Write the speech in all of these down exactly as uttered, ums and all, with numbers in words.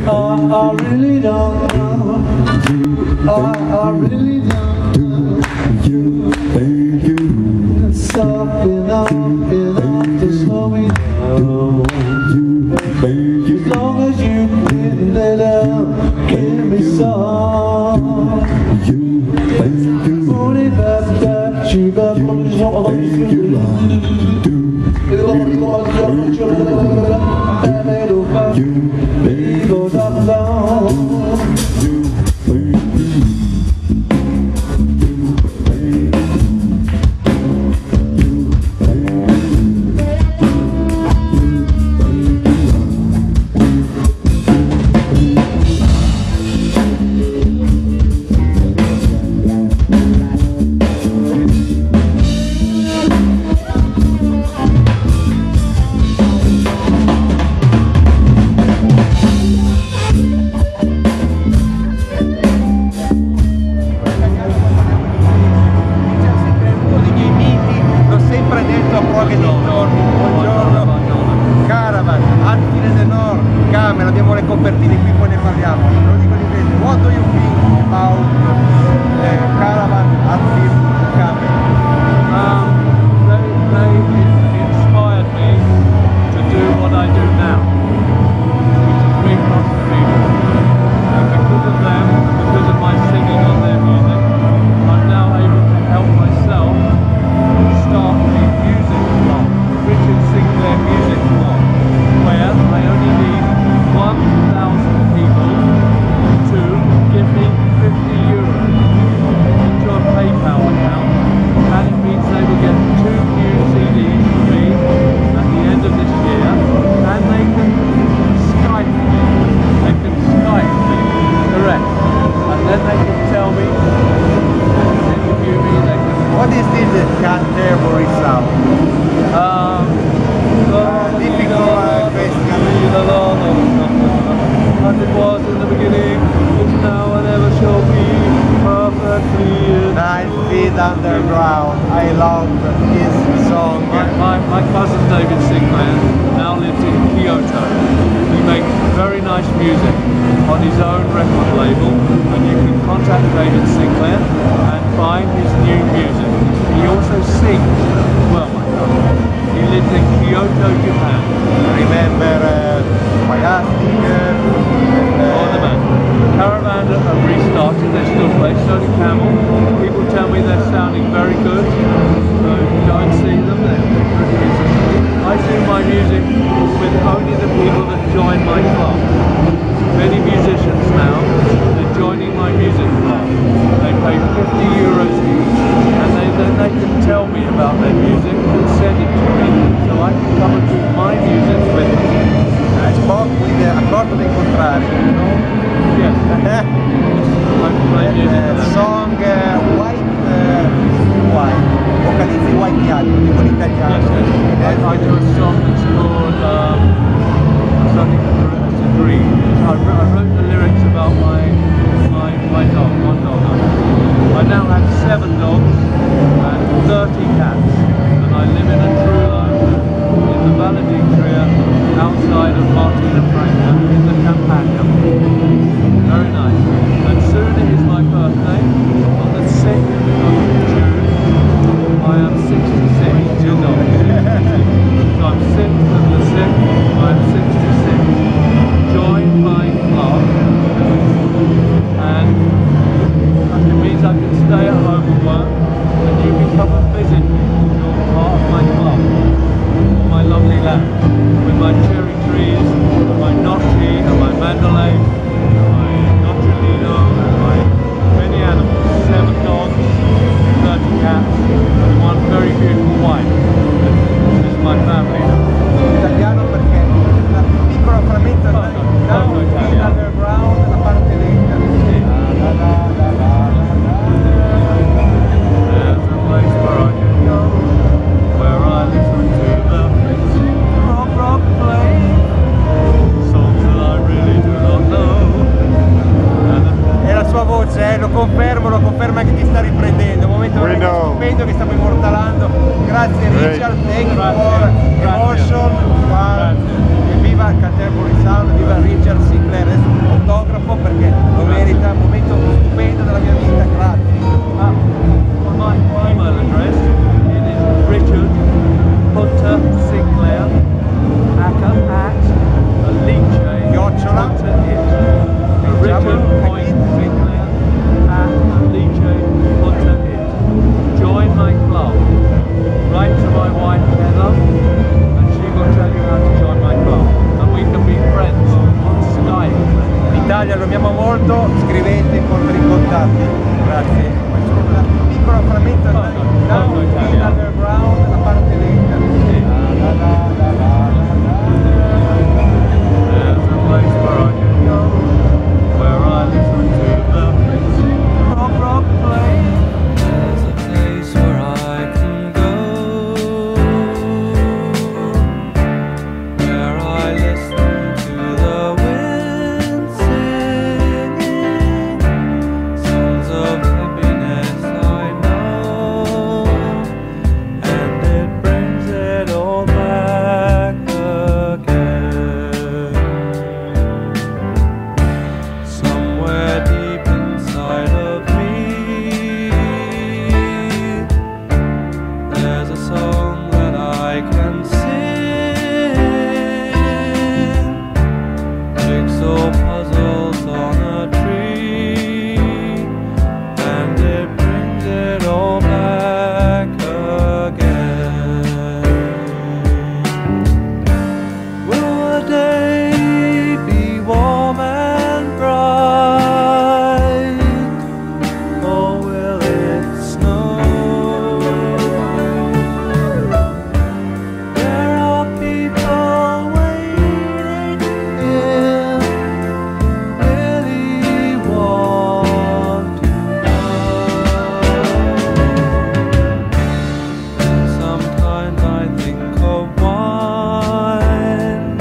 I really don't know. I, I really don't know. You, you. Stop enough, enough to slow me down. As long as you didn't let out, give me some. Only that, that you got from the shop of you go down, down. Abbiamo le copertine qui, poi ne parliamo. Lo dico in inglese. What do you think about uh, Caravan Outfit Camel? Um, they, they inspired me to do what I do now, which is bring lots of people. And because of them, and because of my singing on their music, I'm now able to help myself start a music blog, Richard Sinclair Music Blog, where I only need one thousand people to give me fifty euros into a PayPal account, and it means they will get two new C Ds from me at the end of this year, and they can Skype me, they can Skype me, correct, and then they can tell me, they can interview me, they can... What is this Canterbury sound? Um, uh, difficult uh, as it was in the beginning, is now and ever shall be, perfectly. Nine Feet Underground. I love his song. My, my, my cousin David Sinclair now lives in Kyoto. He makes very nice music on his own record label, and you can contact David Sinclair and buy his new music. He also sings as well, my cousin. He lives in Kyoto, Japan. Remember uh, Plastic uh, Oh, the man. Caravan have restarted, they still play Sony Camel. People tell me they're sounding very good, so go and see them, they're pretty interesting. I do my music with only the people that join my club. Many musicians now, they're joining my music club. They pay fifty euros each, and they, then they can tell me about their music and send it to me, so I can come and do my music with them. I spoke with the accordo dei contrari, you know? Yes. I play music uh, for them. Song uh, White uh, White, vocalizzi White Diario, dico in italiano. Yes, yes. I, I do a song that's called um, something as a dream. I, I wrote the lyrics about my my my dog, one dog. I now have seven dogs and thirty cats, and I live in a trullo in the Valle d'Itria, outside of Martina Franca, in the Campagna. Very nice. And soon it is my birthday, on the second of June. I am sixty-six years old. So I'm sick of the sick. amiamo molto, scrivete per i contatti. Grazie. Questo è un piccolo frammento down in underground, la parte lenta. La, la, la, la, la, la. There's a place where I can go, where I listen to the rock rock play. There's a place where I can go, where I listen to the wind singing songs of happiness I know, and it brings it all back again. Somewhere deep inside of me, there's a song that I can sing. Jigsaw puzzles on a tree, and it brings it all back again. Will the day be warm and bright, or will it snow? There are people waiting here, really want to know. And sometimes I think of wine,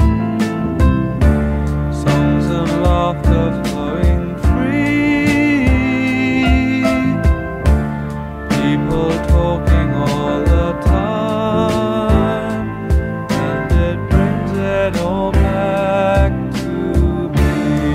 songs and laughter flowing free, people talking all the time, and it brings it all back to me.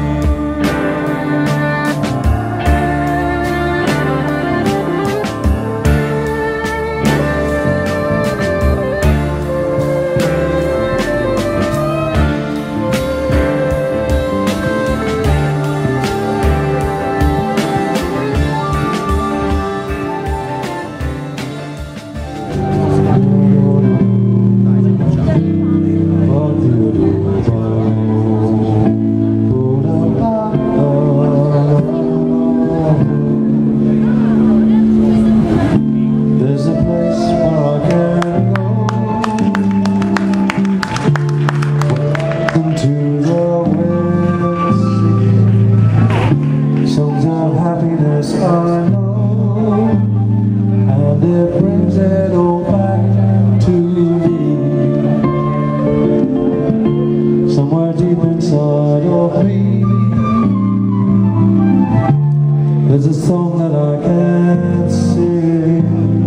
There's a place where I can go, into the wind singing songs of happiness I know, and it brings it all back to me. Somewhere deep inside of me, there's a song that I can't sing.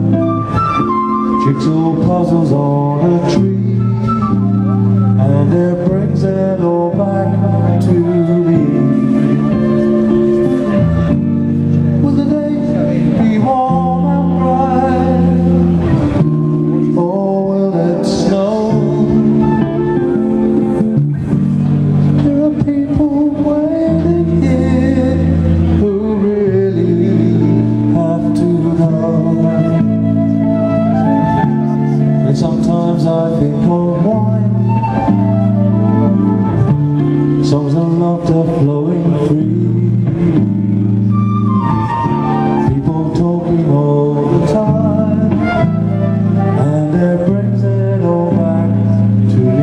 Jigsaw puzzles on a tree, and it brings it all back to me. Will the day be warm and bright, or will it snow? There are people waiting here who really have to know. And sometimes I think of wine, songs of laughter flowing free, people talking all the time, and it brings it all back to me.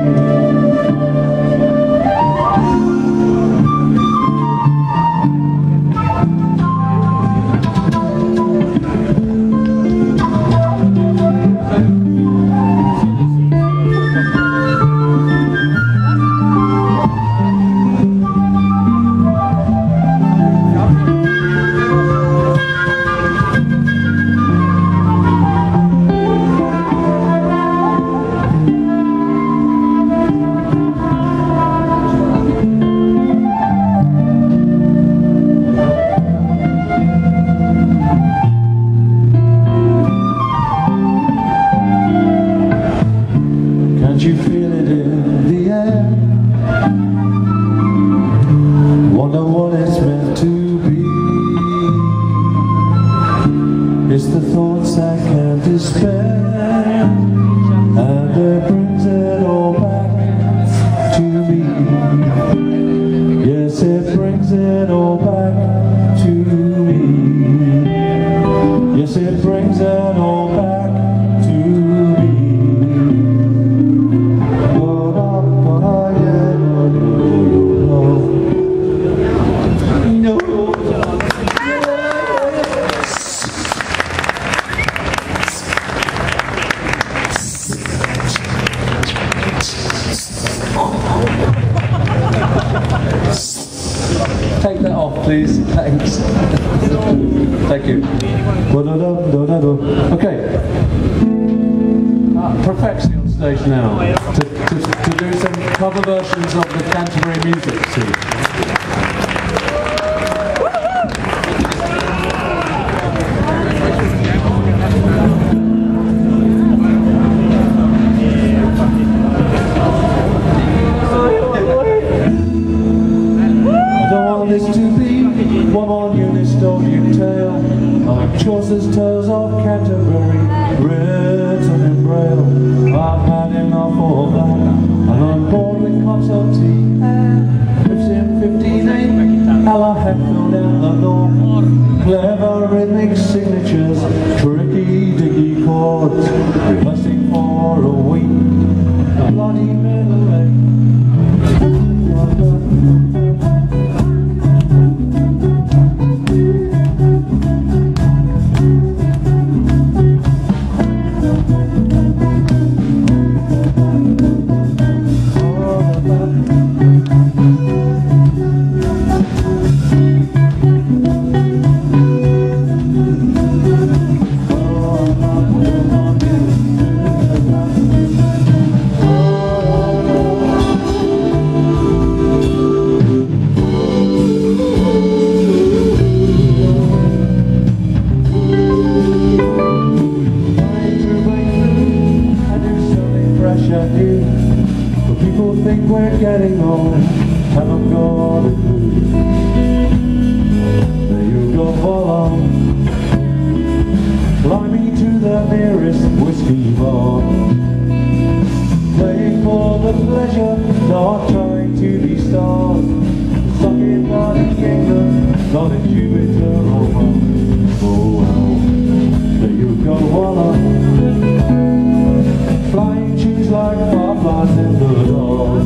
Can't you feel it in the air? Wonder what it's meant to be. It's the thoughts I can't despair, and it brings it all back to me. Yes, it brings it take that off, please. Thanks. Thank you. Okay. Uh, Perfection on stage now to, to, to do some cover versions of the Canterbury music scene. Chaucer's Tales of Canterbury, written in braille. I've had enough of that, and I'm bored with cups of tea. Lives in fifteen eight, Ella Heckfield and the North. Clever rhythmic signatures, tricky diggy chords, rehearsing for a week. A bloody middle age. Getting old, haven't got a clue. There you go, voila. Fly me to the nearest whiskey bar. Playing for the pleasure, not trying to be stars. Stuck in bloody England, not in Jupiter or Mars. Oh well, there you go, voila. Flying cheese like fireflies in the dark.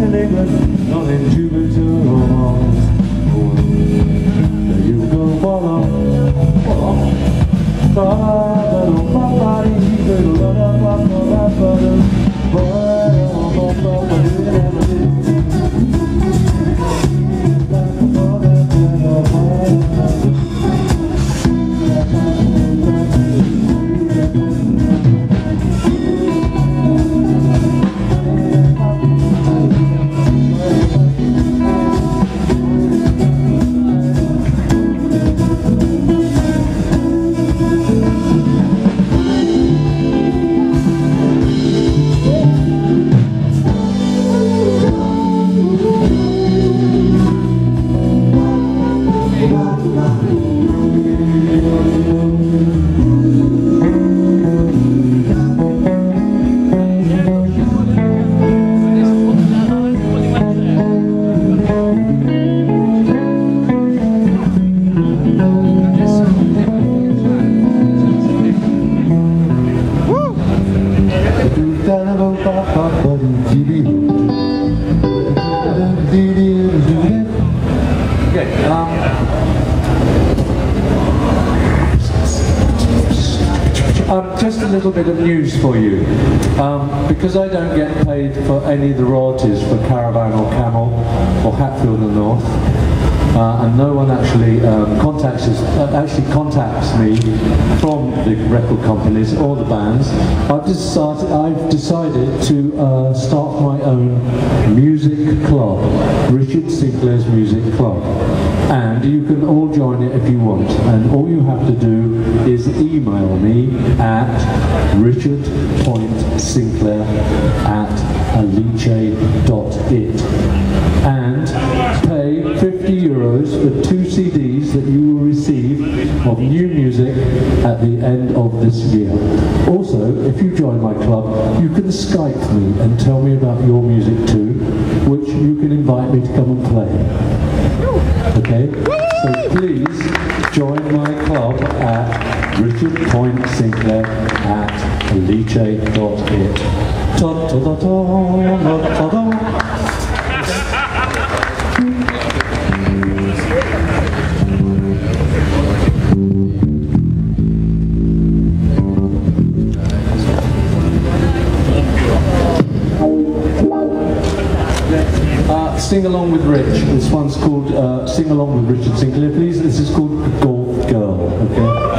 in England, not in Jupiter or Mars. Oh, there you go, follow, follow. Okay, um, um, just a little bit of news for you. Um, because I don't get paid for any of the royalties for Caravan or Camel or Hatfield and North, Uh, and no one actually um, contacts us, uh, actually contacts me from the record companies or the bands. I've decided, I've decided to uh, start my own music club, Richard Sinclair's Music Club, and you can all join it if you want. And all you have to do is email me at richard point sinclair at alice dot it and pay fifty euros for two C Ds that you will receive of new music at the end of this year. Also, if you join my club, you can Skype me and tell me about your music too, which you can invite me to come and play. Okay? So please join my club at richard point sinclair at alice dot it. Ta ta ta ta ta ta. Uh, sing along with Rich. This one's called uh, Sing Along with Richard Sinclair, please. This is called Golf Girl, okay?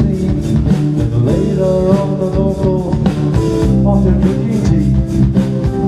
After drinking tea,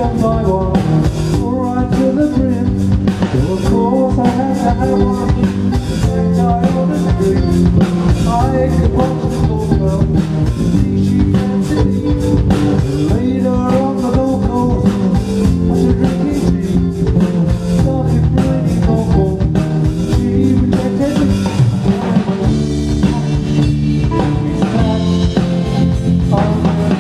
becomes I want, right to the brim. So of course I have to have one. Like I on the street, I could watch the school see she fancy me. Later on the golf course, after drinking tea, started raining awful. She rejected me. We sat on the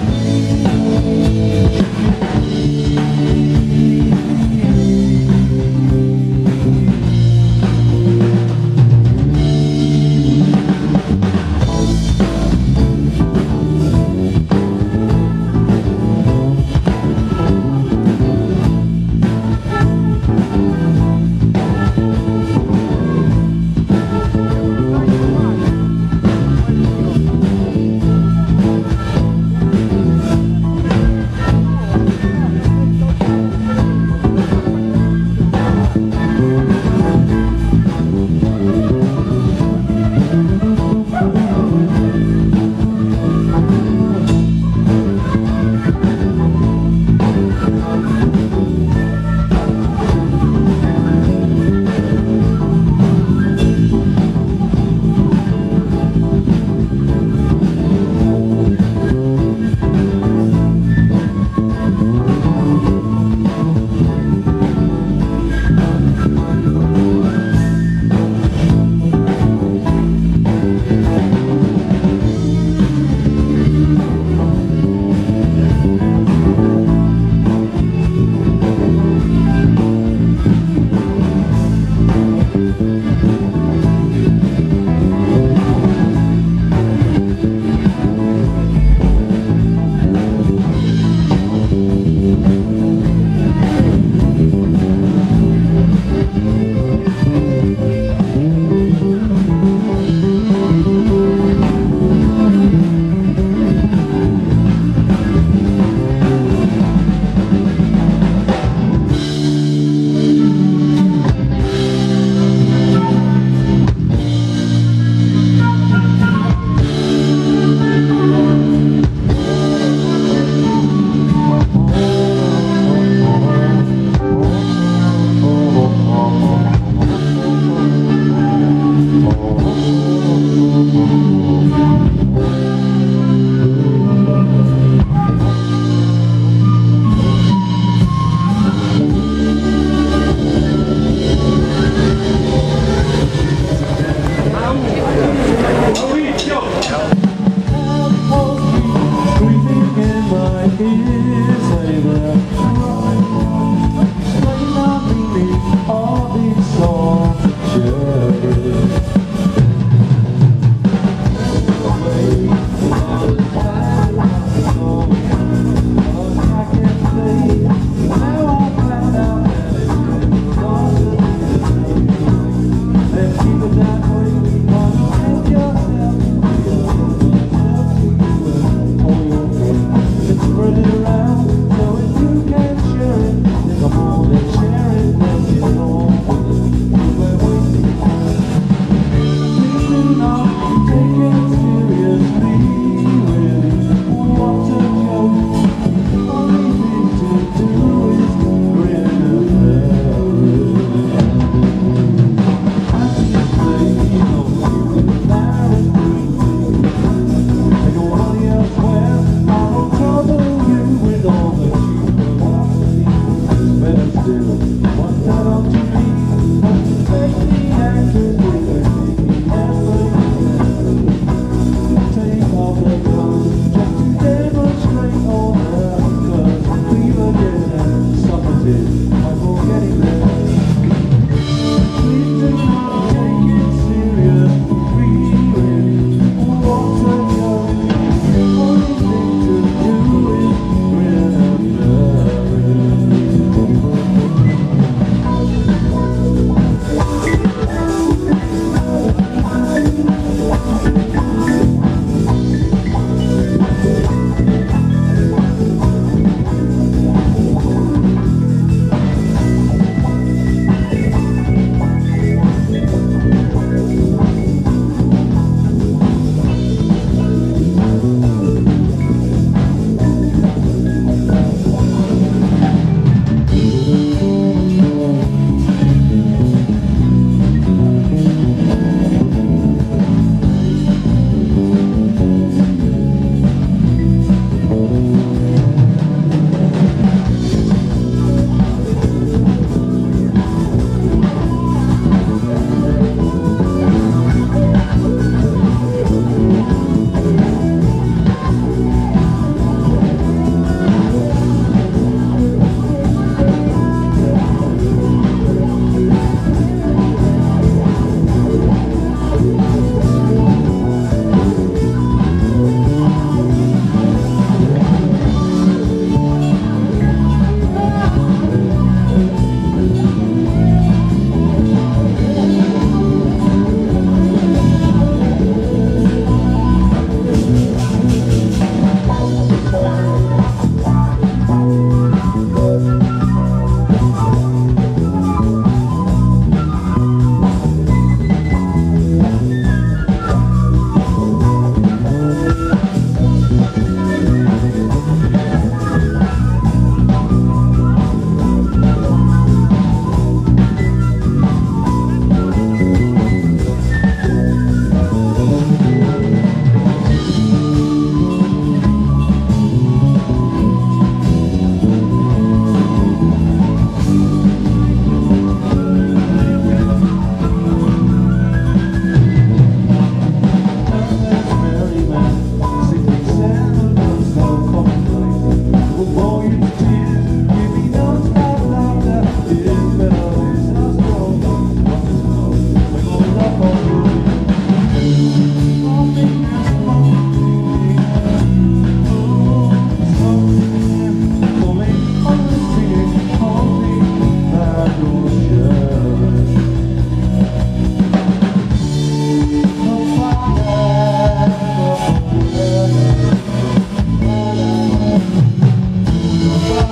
spread it around so you can share.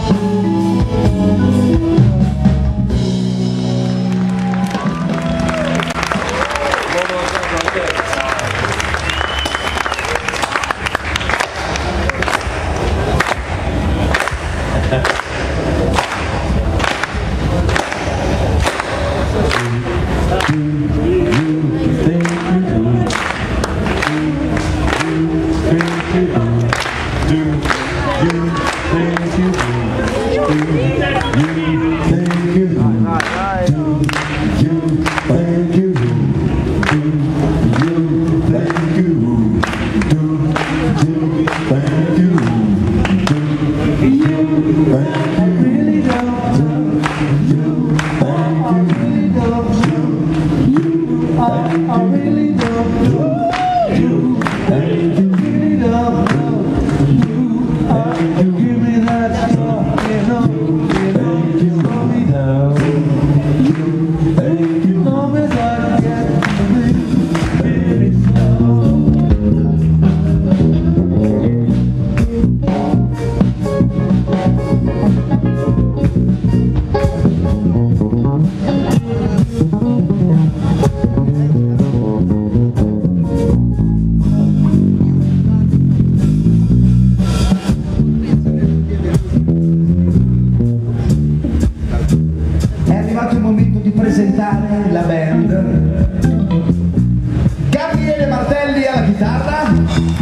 presentare la band. Gabriele Martelli alla chitarra,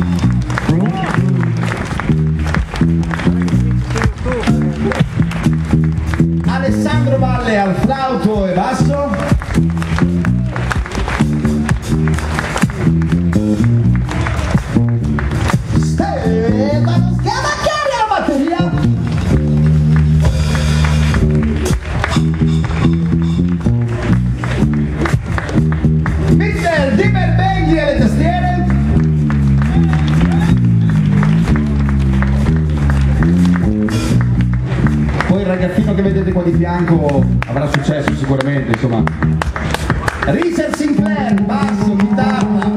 Alessandro Valle al flauto e basso, Stefano Scavacchiari alla batteria, Mister Di Berbegli alle tastiere, poi il ragazzino che vedete qua di fianco avrà successo sicuramente, insomma. Richard Sinclair, basso, chitarra,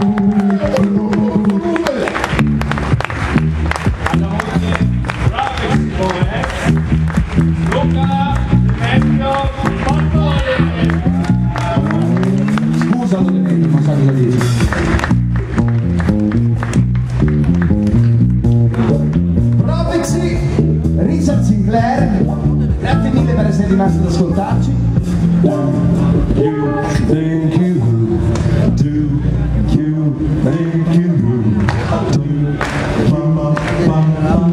scusa non so cosa dire. Propexy, Richard Sinclair, grazie mille per essere rimasti ad ascoltarci. Thank you, do you, thank you, do you, bum, bum, bum.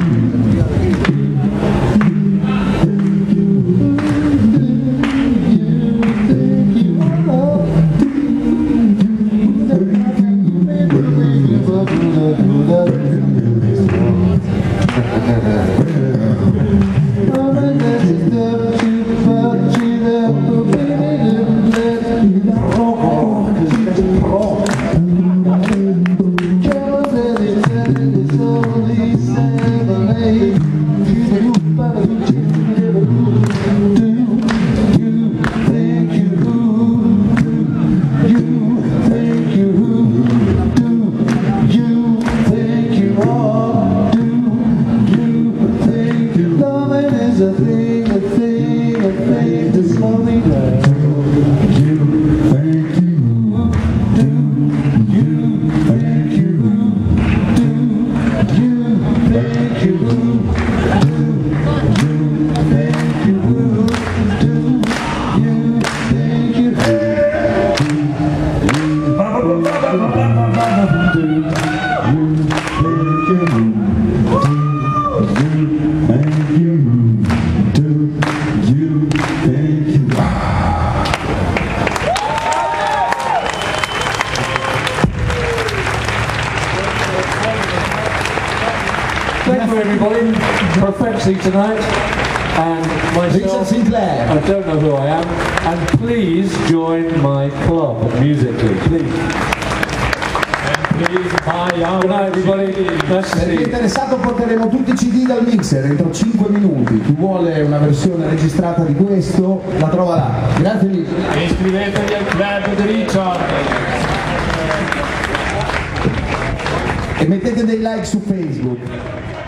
Thank you everybody, Propexy tonight, and myself, Sinclair. I don't know who I am, and please join my club musically, please. And please buy our Good night everybody, nice to Se see vi è you. interessato porteremo tutti i C D dal mixer entro cinque minuti. Chi vuole una versione registrata di questo la trova là. Grazie mille. Iscrivetevi al club di Richard. E mettete dei like su Facebook.